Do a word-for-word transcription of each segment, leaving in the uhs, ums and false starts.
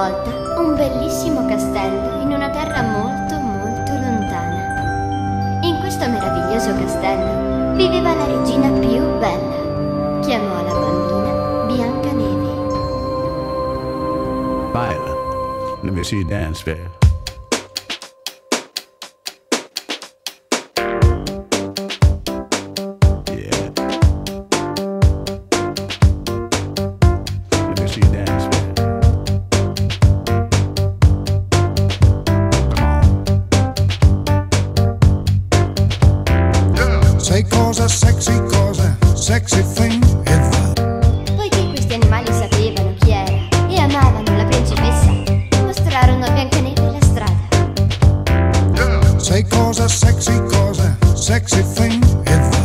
volta un bellissimo castello in una terra molto molto lontana. In questo meraviglioso castello viveva la regina più bella. Chiamò la bambina Biancaneve. Baila. Let me see you dance, babe. Sei cosa sexy, cosa sexy thing e va. Poiché questi animali sapevano chi era e amavano la principessa, mostrarono a Biancaneve la strada. Sei cosa sexy, cosa sexy thing e va.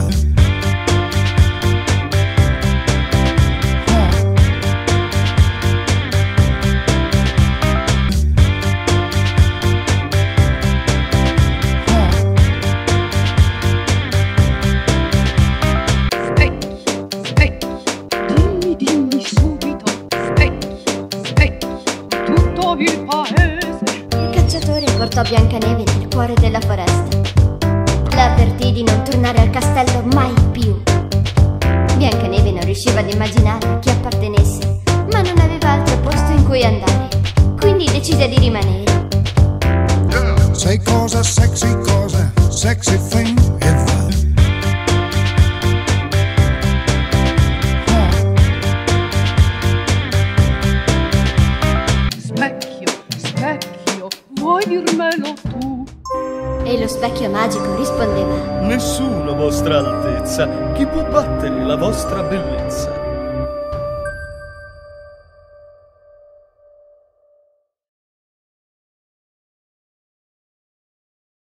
Il cacciatore portò Biancaneve nel cuore della foresta. La avvertì di non tornare al castello mai più. Biancaneve non riusciva ad immaginare a chi appartenesse, ma non aveva altro posto in cui andare, quindi decise di rimanere. Sei cosa sexy, cosa sexy thing e va. Vuoi dirmelo tu? E lo specchio magico rispondeva: Nessuno, vostra altezza, chi può battere la vostra bellezza.